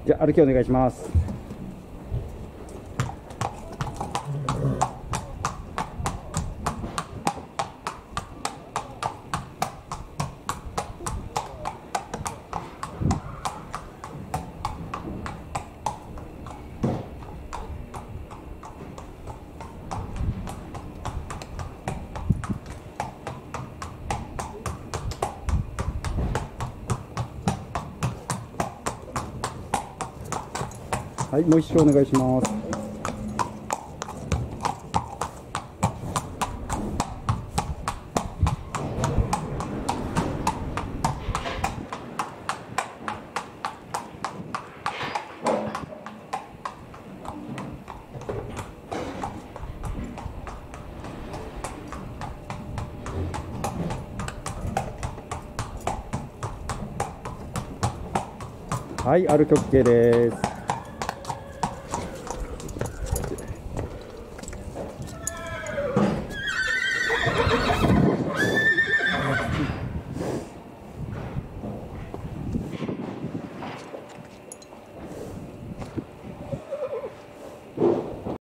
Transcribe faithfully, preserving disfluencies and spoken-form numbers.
じゃあ歩きお願いします。はい、もう一周お願いします。はい、歩き OK です。